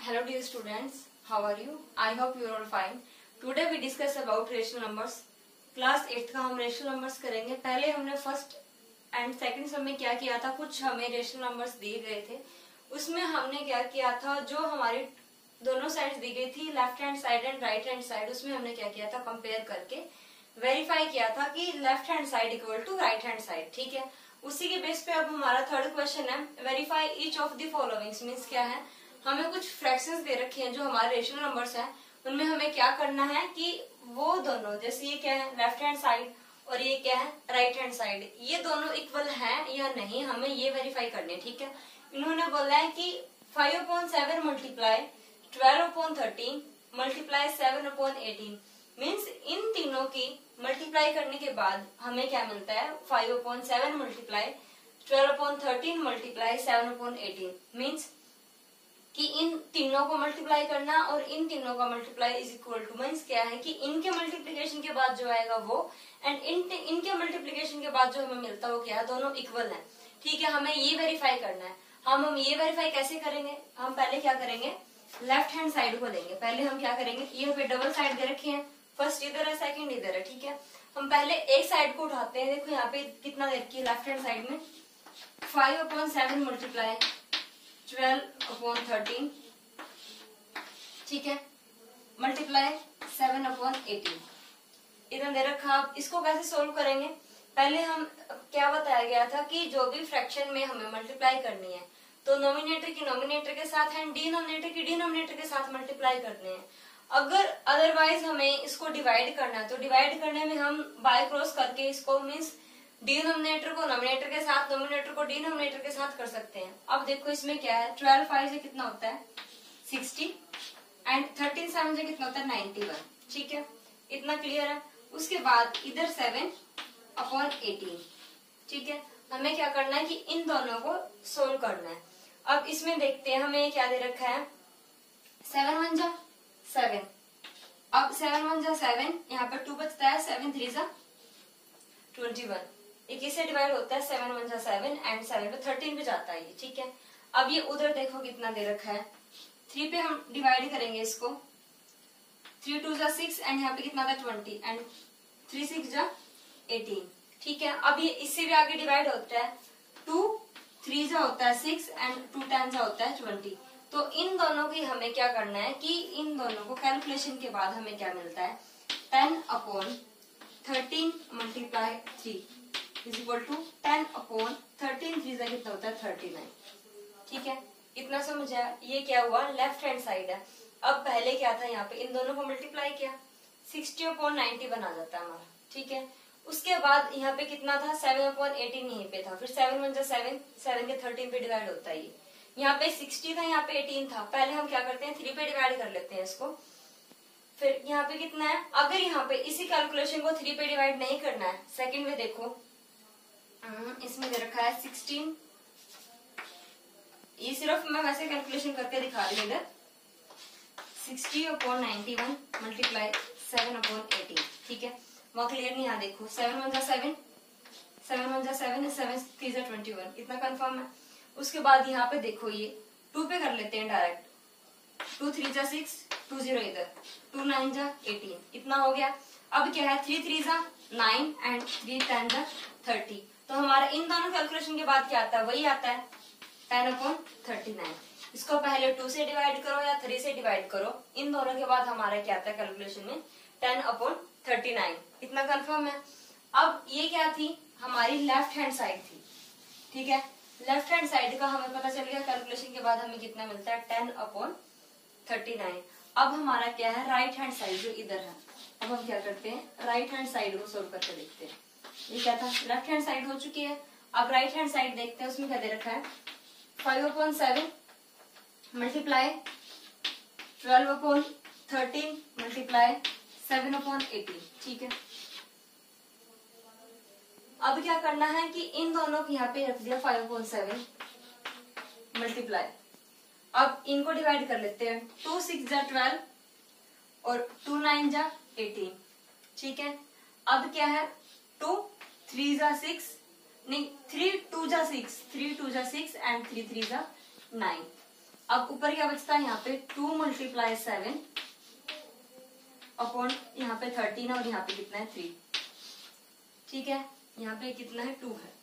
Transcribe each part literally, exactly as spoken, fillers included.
Hello dear students, how are you? I hope you are all fine. Today we discuss about rational numbers. Class eighth का हम rational numbers करेंगे. पहले हमने first and second सब में क्या किया था, कुछ हमें रेशनल नंबर्स दिए गए थे. उसमें हमने क्या किया था, जो हमारी दोनों साइड्स दी गई थी, left hand side and right hand side, उसमें हमने क्या किया था, कंपेयर करके वेरीफाई किया था कि left hand side equal to right hand side. ठीक है, उसी के बेस पे अब हमारा थर्ड क्वेश्चन है, verify each of the followings. Means क्या है, हमें कुछ फ्रैक्शंस दे रखे हैं जो हमारे रेशनल नंबर्स हैं, उनमें हमें क्या करना है कि वो दोनों, जैसे ये क्या है लेफ्ट हैंड साइड और ये क्या है राइट हैंड साइड, ये दोनों इक्वल हैं या नहीं, हमें ये वेरीफाई करने. ठीक है, इन्होंने बोला है कि five upon seven multiply twelve upon thirteen multiply seven upon eighteen. Means इन तीनों की मल्टीप्लाई करने के बाद हमें क्या मिलता है, five upon seven multiply twelve upon thirteen multiply seven upon eighteen. Means कि इन तीनों को मल्टीप्लाई करना और इन तीनों का multiply is equal to, means क्या है कि इनके मल्टीप्लीकेशन के बाद जो आएगा वो एंड इन इनके मल्टीप्लीकेशन के बाद जो हमें मिलता है वो क्या है, दोनों इक्वल है. ठीक है, हमें ये वेरीफाई करना है. हम हम ये वेरीफाई कैसे करेंगे, हम पहले क्या करेंगे, लेफ्ट हैंड साइड को लेंगे. पहले हम क्या करेंगे, ये पे डबल साइड दे रखी है, फर्स्ट इधर है सेकंड इधर है. ठीक है, हम पहले एक साइड को उठाते हैं. देखो यहाँ पे कितना दे रखी है लेफ्ट हैंड साइड में, five upon seven multiply twelve upon thirteen. ठीक है, मल्टीप्लाई सेवन अपॉन एटीन इधर दे रखा. आप इसको कैसे सोल्व करेंगे, पहले हम क्या बताया गया था कि जो भी फ्रैक्शन में हमें मल्टीप्लाई करनी है तो नोमिनेटर की नोमिनेटर के साथ एंड डिनोमिनेटर की डिनोमिनेटर के साथ मल्टीप्लाई करने हैं. अगर अदरवाइज हमें इसको डिवाइड करना है तो डिवाइड करने में हम बाय क्रॉस करके इसको, मीन्स डिनोमिनेटर को नोमिनेटर के साथ, नोमिनेटर को डिनोमिनेटर के साथ कर सकते हैं. अब देखो इसमें क्या है, ट्वेल्व फाइव से कितना होता है सिक्सटी एंड थर्टीन सेवन से कितना होता है नाइन्टी वन. ठीक है, इतना क्लियर है. उसके बाद इधर सेवन अपॉन एटीन. ठीक है, हमें क्या करना है कि इन दोनों को सोल्व करना है. अब इसमें देखते हैं हमें क्या दे रखा है, सेवन वन जा सेवन. अब सेवन वन जा सेवन, यहाँ पर टू बचता है, सेवन थ्री जा ट्वेंटी वन. इक्कीस से डिवाइड होता है, सेवन वन जा सेवन एंड सेवन पे थर्टीन पे जाता है ये. ठीक है, अब ये उधर देखो कितना दे रखा है, थ्री पे हम डिवाइड करेंगे इसको, थ्री टू जा सिक्स एंड यहाँ पे कितना था ट्वेंटी एंड थ्री सिक्स जा एटीन. ठीक है, अब ये इससे भी आगे डिवाइड होता है, टू थ्री जा होता है सिक्स एंड टू टेन जा होता है ट्वेंटी. तो इन दोनों की हमें क्या करना है कि इन दोनों को कैलकुलेशन के बाद हमें क्या मिलता है, ten upon thirteen multiply three is equal to ten upon thirteen three से कितना होता है थर्टी नाइन. ठीक है, इतना समझ आया. ये क्या हुआ, लेफ्ट हैंड साइड है. अब पहले क्या था, यहाँ पे इन दोनों को मल्टीप्लाई किया, सिक्सटी अपॉन नाइन्टी बना जाता है हमारा. ठीक है, उसके बाद यहाँ पे कितना था, सेवन अपॉन एटीन यहीं पे था, फिर सेवन वन जा सेवन, सेवन के थर्टीन पे डिवाइड होता है. ये यहाँ पे सिक्सटी था, यहाँ पे एटीन था. पहले हम क्या करते हैं, थ्री पे डिवाइड कर लेते हैं इसको. फिर यहाँ पे कितना है, अगर यहाँ पे इसी कैलकुलेशन को थ्री पे डिवाइड नहीं करना है, सेकंड में देखो इसमें दे रखा है सिक्सटीन. ये सिर्फ मैं वैसे कैलकुलेशन करके दिखा रही हूँ. इधर sixty upon ninety one multiply seven upon eighteen. ठीक है, वहाँ क्लियर नहीं. यहाँ देखो सेवन वन जा सेवन, सेवन वन जा सेवन, सेवन थ्री जा ट्वेंटी वन, इतना कंफर्म है. उसके बाद यहाँ पे देखो ये टू पे कर लेते हैं डायरेक्ट, टू थ्री जा सिक्स, टू जीरो इधर, टू नाइन जा एटीन, इतना हो गया. अब क्या है, थ्री थ्री जा नाइन एंड थ्री टेन जा थर्टी. तो हमारा इन दोनों कैलकुलेशन के बाद क्या आता है, वही आता है टेन अपॉन थर्टी नाइन. इसको पहले टू से डिवाइड करो या थ्री से डिवाइड करो, इन दोनों के बाद हमारा क्या आता है कैलकुलेशन में, टेन अपॉन थर्टी नाइन. इतना कंफर्म है. अब ये क्या थी, हमारी लेफ्ट हैंड साइड थी. ठीक है, लेफ्ट हैंड साइड का हमें पता चल गया, कैलकुलेशन के बाद हमें कितना मिलता है, टेन अपॉन थर्टी नाइन. अब हमारा क्या है, राइट हैंड साइड जो इधर है. अब हम क्या करते हैं, राइट हैंड साइड को सोल्व करके देखते हैं. ये क्या था, लेफ्ट हैंड साइड हो चुकी है. अब राइट हैंड साइड देखते हैं, उसमें क्या दे रखा है, five upon seven multiply twelve upon thirteen multiply seven upon eighteen. ठीक है, अब क्या करना है कि इन दोनों को यहाँ पे रख दिया, फाइव अपॉन सेवन मल्टीप्लाई. अब इनको डिवाइड कर लेते हैं, टू सिक्स जा ट्वेल्व और टू नाइन जा एटीन. ठीक है, अब क्या है, टू थ्री जा सिक्स, नहीं थ्री टू जा सिक्स, थ्री टू जा सिक्स एंड थ्री थ्री जा नाइन. अब ऊपर क्या बचता है यहाँ पे टू मल्टीप्लाई सेवन अपॉन यहाँ पे थर्टीन और यहाँ पे कितना है थ्री। ठीक है, यहाँ पे कितना है टू है।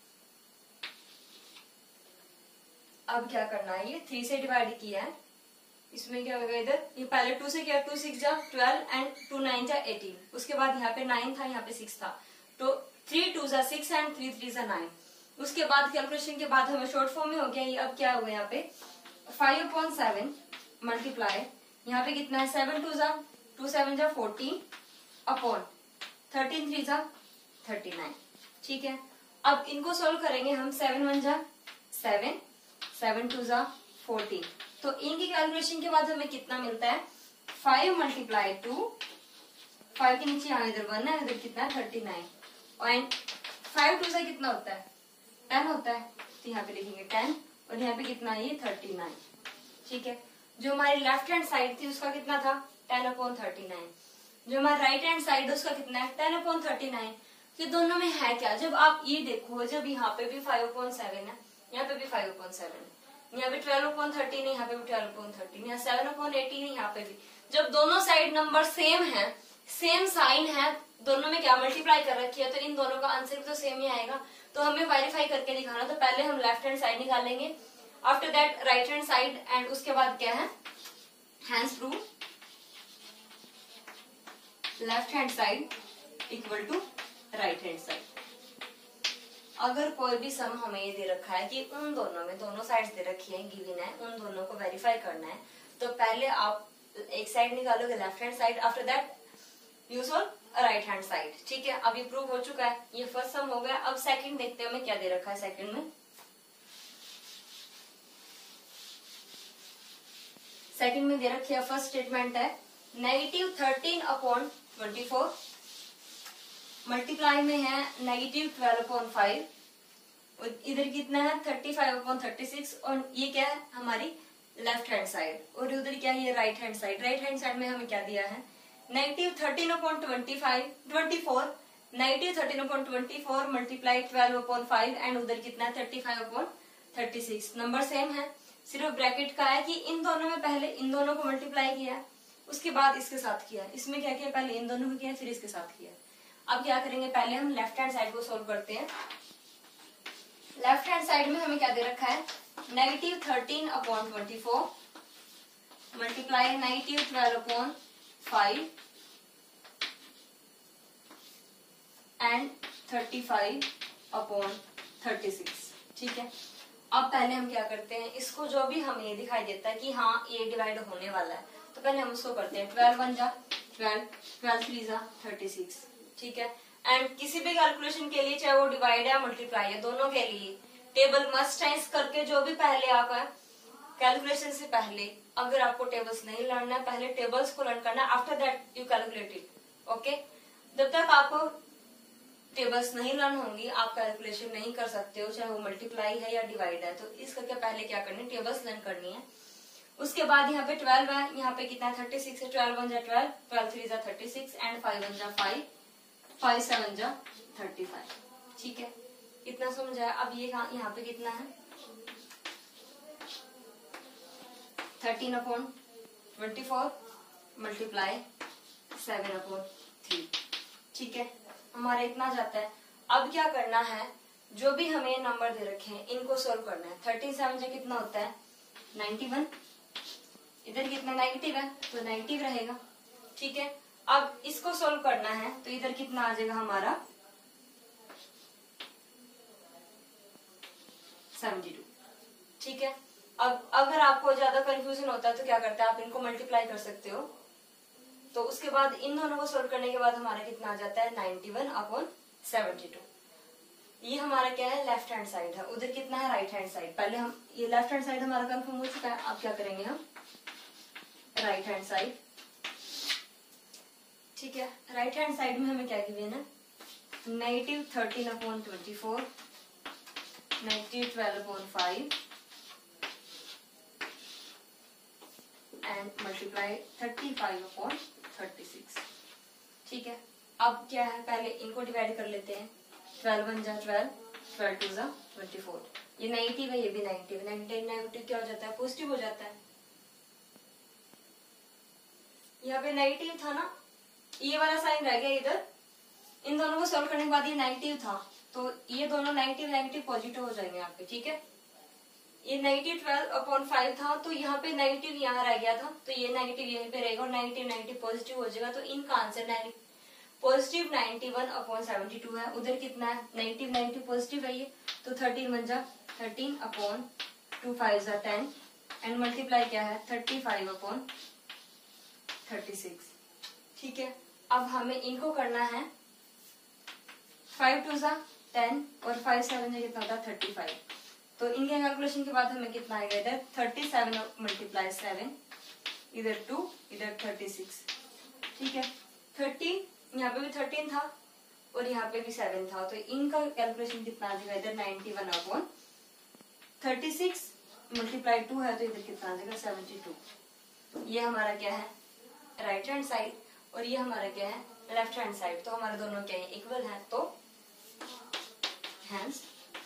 अब क्या करना है, ये थ्री से डिवाइड किया है, इसमें क्या होगा इधर, ये पहले टू से किया, टू सिक्स जा ट्वेल्व एंड टू नाइन जा एटीन, उसके बाद यहाँ पे नाइन था यहाँ पे सिक्स था, तो थ्री टू जा सिक्स एंड थ्री थ्री जा नाइन। उसके बाद कैलकुलेशन के बाद हमें शॉर्ट फॉर्म में हो गया ये। अब क्या हुआ यहाँ पे फाइव अपॉन सेवन मल्टीप्लाई, यहाँ पे कितना है सेवन टू जा टू सेवन जा फोर्टीन अपॉन थर्टीन थ्री जा थर्टी नाइन। ठीक है, अब इनको सोल्व करेंगे हम, सेवन वन जा सेवन, सेवन टू जा फोर्टीन, तो इनकी कैलकुलेशन के बाद हमें कितना मिलता है फाइव मल्टीप्लाई टू, फाइव के नीचे यहाँ इधर वन है, इधर कितना है thirty nine, and five two से कितना होता है टेन होता है, तो यहाँ पे लिखेंगे टेन, और यहाँ पे कितना है ये थर्टी नाइन। ठीक है, जो हमारी लेफ्ट हैंड साइड थी उसका कितना था टेन अपॉन थर्टी नाइन, जो हमारा राइट हैंड साइड उसका कितना है टेन अपॉन थर्टी नाइन। ये दोनों में है क्या, जब आप ये देखो, जब यहाँ पे भी फाइव अपॉन सेवन है, यहाँ पे भी फाइव अपॉन सेवन है, यहाँ पे ट्वेल्व अपॉन थर्टीन है, यहाँ पे भी ट्वेल्व अपॉन थर्टीन, यहाँ सेवन अपॉन एटीन है, यहाँ पे भी, जब दोनों साइड नंबर सेम है, सेम साइन है, दोनों में क्या मल्टीप्लाई कर रखी है, तो इन दोनों का आंसर तो सेम ही आएगा। तो हमें वेरीफाई करके दिखाना, तो पहले हम लेफ्ट हैंड साइड निकालेंगे, after that right hand side, and उसके बाद क्या है hence prove left hand side equal to right hand side. अगर कोई भी सम हमें ये दे रखा है कि उन दोनों में दोनों साइड्स दे रखी है, गिवन है, उन दोनों को वेरीफाई करना है, तो पहले आप एक साइड निकालोगे left hand side, after that use on right hand side. ठीक है, अब ये प्रूव हो चुका है, ये फर्स्ट सम हो गया। अब सेकंड देखते हैं हमें क्या दे रखा है सेकंड में। सेकंड में दे रखी है, फर्स्ट स्टेटमेंट है negative thirteen upon twenty four, multiply में है नेगेटिव ट्वेल्व अपॉन फाइव, और इधर कितना है thirty five upon thirty six, और ये क्या है हमारी लेफ्ट हैंड साइड, और उधर क्या है ये right hand side. Right hand side में हमें क्या दिया है negative thirteen upon twenty five twenty four, negative thirteen upon twenty four multiply twelve upon five, and उधर कितना है thirty five upon thirty six. Number same है, सिर्फ ब्रैकेट का है कि इन दोनों में पहले इन दोनों को मल्टीप्लाई किया, उसके बाद इसके साथ किया, इसमें क्या किया पहले इन दोनों को किया फिर इसके साथ किया। अब क्या करेंगे, पहले हम लेफ्ट हैंड साइड को सोल्व करते हैं। लेफ्ट हैंड साइड में हमें क्या दे रखा है negative thirteen upon twenty four multiply negative twelve upon five and thirty five upon thirty six. ठीक है, अब पहले हम क्या करते हैं, इसको जो भी हमें ये दिखाई देता है कि हाँ ये डिवाइड होने वाला है, तो पहले हम उसको करते हैं ट्वेल्व वन जा ट्वेल्व, ट्वेल्व थ्री जा थर्टी सिक्स। ठीक है, एंड किसी भी कैलकुलेशन के लिए चाहे वो डिवाइड या मल्टीप्लाई है, दोनों के लिए टेबल मस्ट है करके, जो भी पहले आप कैलकुलेशन से पहले अगर आपको टेबल्स नहीं लर्न है, पहले टेबल्स को लर्न करना है, after that you calculate it. Okay, जब तक आपको टेबल्स नहीं लर्न होंगी आप कैलकुलेशन नहीं कर सकते हो, चाहे वो मल्टीप्लाई है या डिवाइड है। तो इस करके पहले क्या करनी है, टेबल्स लर्न करनी है। उसके बाद यहाँ पे ट्वेल्व है, यहाँ पे कितना है थर्टी सिक्स है, ट्वेल्व वन जा ट्वेल्व, ट्वेल्व थ्री जा thirty six, and five one जा फाइव, फाइव सेवन जा थर्टी फाइव। ठीक है, कितना समझ आया। अब ये यहाँ पे कितना है thirteen upon twenty four multiply seven upon three. ठीक है, हमारा इतना जाता है। अब क्या करना है, जो भी हमें नंबर दे रखे हैं इनको सोल्व करना है। थर्टीन सेवन जा कितना होता है नाइन्टी वन, इधर कितना नेगेटिव है तो नेगेटिव रहेगा। ठीक है, अब इसको सोल्व करना है तो इधर कितना आ जाएगा हमारा सेवेंटी टू। ठीक है, अब अगर आपको ज्यादा कंफ्यूजन होता है तो क्या करते हैं, आप इनको मल्टीप्लाई कर सकते हो। तो उसके बाद इन दोनों को सोल्व करने के बाद हमारा कितना आ जाता है ninety one upon seventy two. ये हमारा क्या है लेफ्ट हैंड साइड है, उधर कितना है राइट हैंड साइड। पहले हम ये लेफ्ट हैंड साइड हमारा कंफर्म हो चुका है, अब क्या करेंगे हम राइट हैंड साइड। ठीक है, राइट हैंड साइड में हमें क्या गिवन है negative thirteen upon twenty four, negative twelve upon five, and multiply thirty five upon thirty six. ठीक है, अब क्या है पहले इनको डिवाइड कर लेते हैं। ट्वेल्व वन जा ट्वेल्व, ट्वेल्व टू जा ट्वेंटी फोर, ये नेगेटिव है, ये भी नेगेटिव, नेगेटिव नेगेटिव क्या हो जाता है, पॉजिटिव हो जाता है। यहाँ पे नेगेटिव था ना, ये वाला साइन रह गया इधर, इन दोनों को सोल्व करने के बाद ये नेगेटिव था, तो ये दोनों नेगेटिव नेगेटिव पॉजिटिव हो जाएंगे यहाँ पे, ठीक है। ये नेगेटिव ट्वेल्व अपॉन फाइव था, तो यहाँ पे नेगेटिव यहाँ रह गया था, तो ये नेगेटिव यहीं पे रहेगा और नेगेटिव नेगेटिव पॉजिटिव हो जाएगा, तो इनका answer positive ninety one upon seventy two है। उधर कितना है, नेगेटिव नेगेटिव पॉजिटिव है ये, तो थर्टीन बन जा थर्टीन अपॉन टू फाइव जा टेन एंड मल्टीप्लाई क्या है thirty five upon thirty six, ठीक है। अब हमें इनको करना है, फाइव टू जा टेन और फाइव सेवन जा कितना होता है थर्टी फाइव, तो इनके कैलकुलेशन के बाद हमें कितना आएगा, इधर थर्टी सेवन मल्टीप्लाई सेवन, इधर टू, इधर थर्टी सिक्स, ठीक है। थर्टी यहाँ पे भी थर्टीन था और यहाँ पे भी सेवन था, तो इनका कैलकुलेशन कितना आ जाएगा, इधर ninety one upon thirty six multiply two है, तो इधर कितना आ जाएगा सेवेंटी टू। ये हमारा क्या है राइट हैंड साइड और ये हमारा क्या है लेफ्ट हैंड साइड, तो हमारे दोनों क्या है इक्वल है, तो hands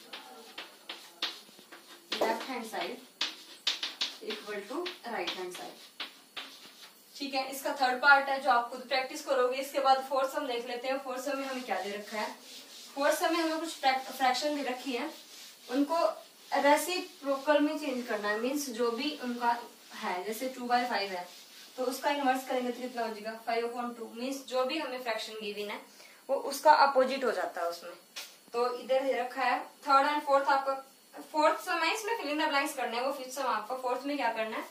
left hand side equal to right hand side, ठीक है। इसका थर्ड पार्ट है जो आप खुद प्रैक्टिस करोगे। इसके बाद फोर्थ सम देख लेते हैं। फोर्थ सम में हमें क्या दे रखा है, फोर्थ सम में हमें कुछ फ्रैक्शन दे रखी है, उनको रेसिप्रोकल में चेंज करना है, मीन्स जो भी उनका है, जैसे टू बाई फाइव है तो उसका इनवर्स करेंगे तो कितना हो जाएगा फाइव अपॉन टू, मीन्स जो भी हमें फ्रैक्शन गिवन है वो उसका अपोजिट हो जाता है उसमें। तो इधर दे रखा है थर्ड एंड फोर्थ, आपका फोर्थ सम है, इसमें फिल इन द ब्लैंक्स करना है, वो फिफ्थ सम आपका फोर्थ में क्या करना है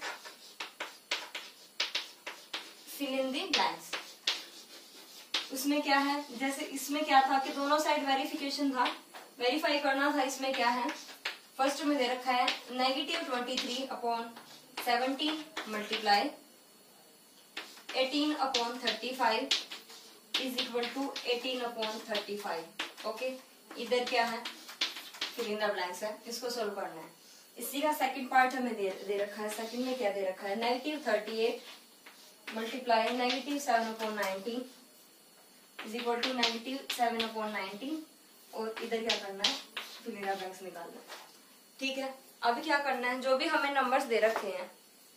फिल इन दी ब्लैंक्स। उसमें क्या है, जैसे इसमें क्या था कि दोनों साइड वेरिफिकेशन था, वेरीफाई करना था। इसमें क्या है, फर्स्ट में दे रखा है negative twenty three upon seventeen multiply eighteen upon thirty five is equal to eighteen upon thirty five. Okay, इधर क्या है फिल इन द ब्लैंक्स है, इसको सोल्व करना है। इसी का सेकंड पार्ट हमें दे, दे रखा है। सेकंड में क्या दे रखा है, negative thirty eight multiply negative seven upon nineteen is equal to negative seven upon nineteen, और इधर क्या करना है फिल इन द ब्लैंक्स निकालना है। ठीक है, अभी क्या करना है, जो भी हमें नंबर्स दे रखे हैं,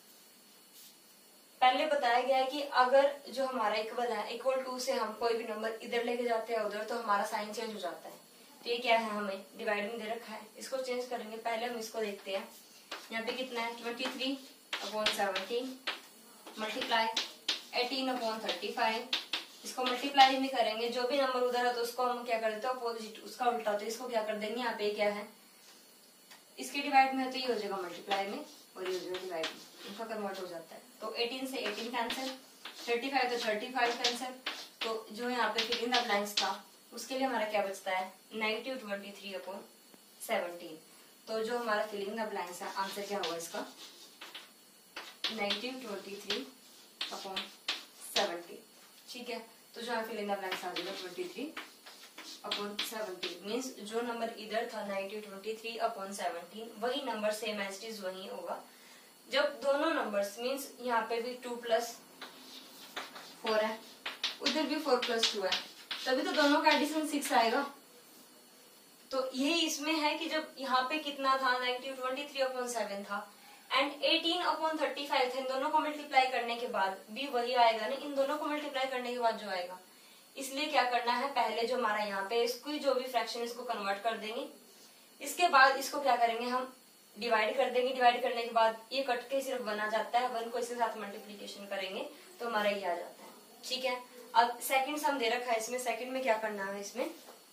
पहले बताया गया है कि अगर जो हमारा इक्वल है, इक्वल टू से हम कोई भी नंबर इधर लेके जाते हैं उधर, तो हमारा साइन चेंज हो जाता है। तो ये क्या है, हमें डिवाइड में दे रखा है, इसको चेंज करेंगे। पहले हम इसको देखते हैं, यहाँ पे कितना है twenty three upon seventeen multiply eighteen upon thirty five, इसको मल्टीप्लाई में करेंगे। जो भी नंबर उधर है तो उसको हम क्या कर देते हैं अपोजिट, उसका उल्टा, तो इसको क्या कर देंगे, यहाँ पे क्या है इसके डिवाइड में है तो ये हो जाएगा मल्टीप्लाई में और ये हो जाएगा डिवाइड में, इनका कन्वर्ट हो जाता है। तो एटीन से एटीन कैंसिल, थर्टी फाइव तो थर्टी फाइव कैंसिल, तो जो यहाँ पे फिल इन द ब्लैंक्स था उसके लिए हमारा क्या बचता है negative twenty three upon seventeen. तो जो हमारा फिल इन द ब्लैंक्स है, आंसर क्या होगा इसका negative twenty three upon seventeen. ठीक है, तो जो है फिल इन द ब्लैंक्स आ जाएगा twenty three upon seventeen, means जो नंबर इधर था negative twenty three upon seventeen, वही नंबर सेम एज इट इज वही होगा। जब दोनों नंबर्स मीन्स यहाँ पे भी टू प्लस फोर है, उधर भी फोर प्लस टू है, तभी तो दोनों का एडिशन सिक्स आएगा। तो यही इसमें है कि जब यहाँ पे कितना था negative twenty three upon seven था and eighteen upon thirty five थे, इन दोनों को मल्टीप्लाई करने के बाद भी वही आएगा ना, इन दोनों को मल्टीप्लाई करने के बाद जो आएगा। इसलिए क्या करना है, पहले जो हमारा यहाँ पे इसको जो भी फ्रैक्शन इसको कन्वर्ट कर देंगे, इसके बाद इसको क्या करेंगे हम डिवाइड कर देंगे। डिवाइड करने के बाद ये कट के सिर्फ वन आ जाता है, वन को इसके साथ मल्टीप्लीकेशन करेंगे तो हमारा ये आ जाता है। ठीक है, अब सेकंड सम दे रखा है, इसमें सेकंड में क्या करना है, इसमें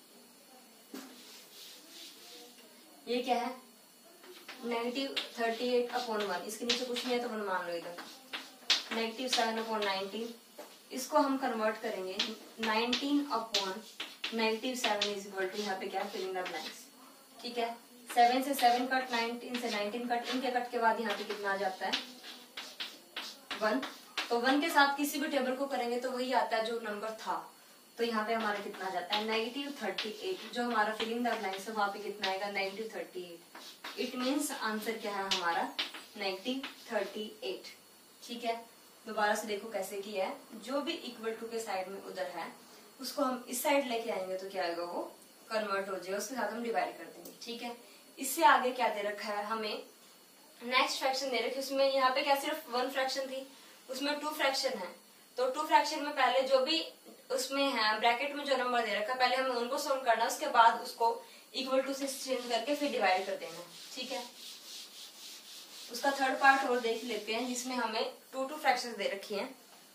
ये क्या है negative thirty eight upon one, इसके नीचे कुछ नहीं है तो वन मान लो इधर, नेगेटिव सेवन अपॉन नाइनटीन, इसको हम कन्वर्ट करेंगे nineteen upon negative seven is equal to यहाँ पे क्या फिल इन द ब्लैंक्स। ठीक है, सेवन से सेवन कट, नाइनटीन से नाइनटीन कट, इनके कट के बाद यहाँ पे कितना आ जाता है वन। तो वन के साथ किसी भी टेबल को करेंगे तो वही आता है जो नंबर था। तो यहाँ पे हमारा कितना आ जाता है नेगेटिव थर्टी एट, जो हमारा फिल इन द ब्लैंक्स है वहां पे कितना आएगा negative thirty eight. It means answer क्या है हमारा नेगेटिव थर्टी एट। ठीक है, दोबारा से देखो कैसे किया है, जो भी इक्वल टू के साइड में उधर है उसको हम इस साइड लेके आएंगे तो क्या आएगा वो कन्वर्ट हो जाएगा, उसके साथ हम डिवाइड कर देंगे। ठीक है, इससे आगे क्या दे रखा है हमें, नेक्स्ट फ्रैक्शन दे रखी है, उसमें यहाँ पे क्या सिर्फ वन फ्रैक्शन थी, उसमें टू फ्रैक्शन है। तो टू फ्रैक्शन में पहले जो भी उसमें है ब्रैकेट में जो नंबर दे रखा है पहले हमें उनको सोल्व करना है, उसके बाद उसको इक्वल टू से चेंज करके फिर डिवाइड कर देना। ठीक है, उसका थर्ड पार्ट और देख लेते हैं जिसमें हमें टू टू फ्रैक्शंस दे रखी हैं।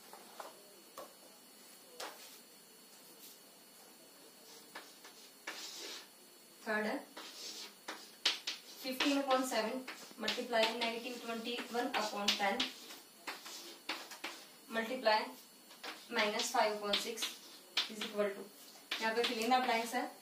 थर्ड है fifteen upon seven multiply negative twenty one upon ten multiply minus five upon six is equal to, यहाँ पे फिलिंग द ब्लैंक्स है।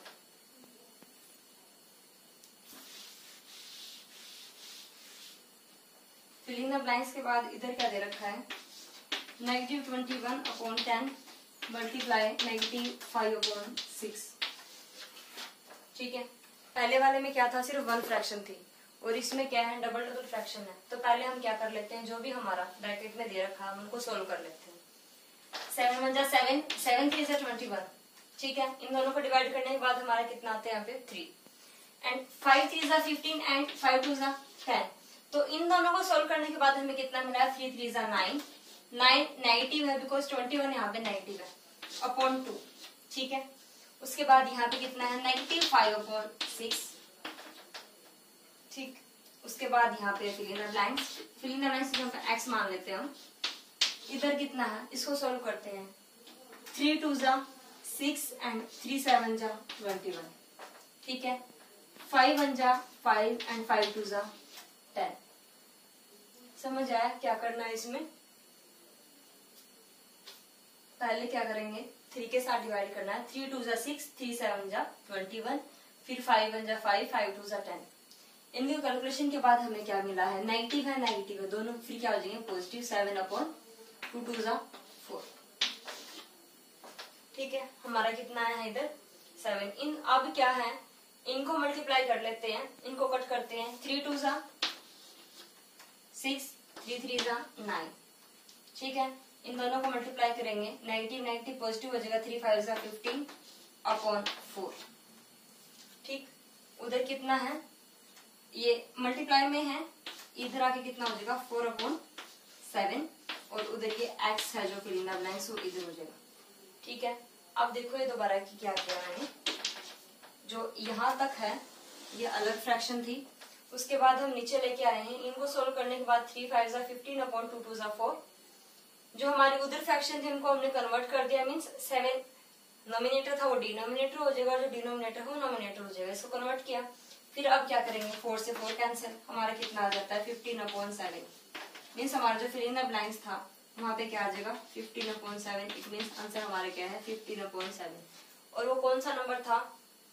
फिलिंग द ब्लैंक्स के बाद इधर क्या दे रखा है, negative twenty one upon ten multiply negative five upon six. ठीक है, पहले वाले में क्या था, सिर्फ वन फ्रैक्शन थी और इसमें क्या है, डबल डबल फ्रैक्शन है। तो पहले हम क्या कर लेते हैं, जो भी हमारा ब्रैकेट में दे रखा है हम उनको सोल्व कर लेते हैं। सेवन वन जा सेवन, सेवन थ्री जा ट्वेंटी वन। ठीक है, इन दोनों को डिवाइड करने के बाद हमारा कितना आता है यहाँ पे थ्री, एंड फाइव थ्री जा फिफ्टीन एंड फाइव टू जा टेन। तो इन दोनों को सोल्व करने के बाद हमें कितना मिला, थ्री थ्री जा नाइन, नाइन नेगेटिव है बिकॉज ट्वेंटी वन यहाँ पे नेगेटिव है, अपॉन टू। ठीक है, उसके बाद यहाँ पे कितना है, नेगेटिव फाइव अपॉन सिक्स। ठीक, उसके बाद यहाँ पे filling the blanks, filling the blanks यहाँ पे एक्स मान लेते हैं हम। इधर कितना है, इसको सोल्व करते हैं, थ्री टू जा सिक्स एंड थ्री सेवन जा ट्वेंटी वन। ठीक है, फाइव वन जा फाइव एंड फाइव टू जा टेन। समझ आया क्या करना है इसमें, पहले क्या करेंगे, थ्री के साथ डिवाइड करना है, थ्री टू जा सिक्स, थ्री सेवन जा ट्वेंटी वन, फिर फाइव वन जा फाइव, फाइव टू जा टेन। इनके कैलकुलेशन के बाद हमें क्या मिला है, नेगेटिव है नेगेटिव है दोनों फिर क्या हो जाएंगे positive, seven upon two two जा फोर। ठीक है, हमारा कितना है इधर सेवन। इन अब क्या है, इनको मल्टीप्लाई कर लेते हैं, इनको कट करते हैं, थ्री टू जा सिक्स, थ्री थ्री जा नाइन। ठीक है, इन दोनों को मल्टीप्लाई करेंगे, नेगेटिव नेगेटिव पॉजिटिव हो जाएगा, थ्री फाइव जा फिफ्टीन अपॉन फोर। ठीक, उधर कितना है, ये मल्टीप्लाई में है, इधर आके कितना हो जाएगा, फोर अपॉन सेवन, और उधर ये एक्स है जो फिलिंग द ब्लैंक्स वो इधर हो जाएगा। ठीक है, अब देखो ये दोबारा की क्या किया मैंने, जो यहाँ तक है ये अलग फ्रैक्शन थी, उसके बाद हम नीचे लेके आए हैं, इनको सोल्व करने के बाद थ्री फाइव जा फिफ्टीन अपॉन टू टू जा फोर। जो हमारी उधर फ्रैक्शन थे उनको हमने कन्वर्ट कर दिया, मीन्स सेवन नोमिनेटर था वो डिनोमिनेटर हो जाएगा, जो डिनोमिनेटर हो नोमिनेटर हो जाएगा, इसको कन्वर्ट किया। फिर अब क्या करेंगे, फोर से फोर कैंसिल, हमारा कितना आ जाता है फिफ्टीन अपॉन सेवन। मीन्स हमारा जो फिलिंग द ब्लैंक्स था वहां पे क्या आ जाएगा, fifteen upon seven. It means answer हमारा क्या है, फिफ्टीन अपॉन सेवन। और वो कौन सा नंबर था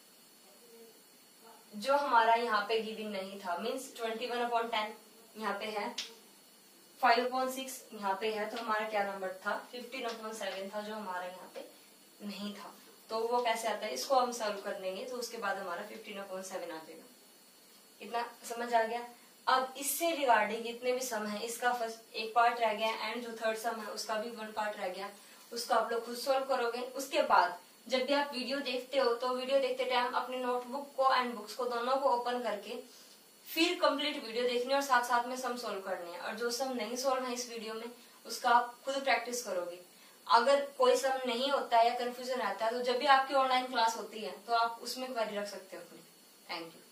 जो हमारा यहाँ पे गिवन नहीं था, means twenty one upon ten यहाँ पे है, फाइव अपॉन सिक्स यहाँ पे है, तो हमारा क्या नंबर था, फिफ्टीन अपॉन सेवन था जो हमारा यहाँ पे नहीं था। तो वो कैसे आता है, इसको हम सॉल्व कर लेंगे तो उसके बाद हमारा फिफ्टीन अपॉन सेवन आ जाएगा। इतना समझ आ गया। अब इससे रिगार्डिंग जितने भी सम है, इसका फर्स्ट एक पार्ट रह गया एंड जो थर्ड सम है उसका भी वन पार्ट रह गया, उसको आप लोग खुद सॉल्व करोगे। उसके बाद जब भी आप वीडियो देखते हो तो वीडियो देखते टाइम अपने नोटबुक को एंड बुक्स को दोनों को ओपन करके फिर कंप्लीट वीडियो देखनी और साथ साथ में सम सोल्व करने हैं। और जो सम नहीं सोल्व है इस वीडियो में उसका आप खुद प्रैक्टिस करोगे। अगर कोई सम नहीं होता है या कंफ्यूजन आता है तो जब भी आपकी ऑनलाइन क्लास होती है तो आप उसमें क्वेरी रख सकते हो अपनी। Thank you.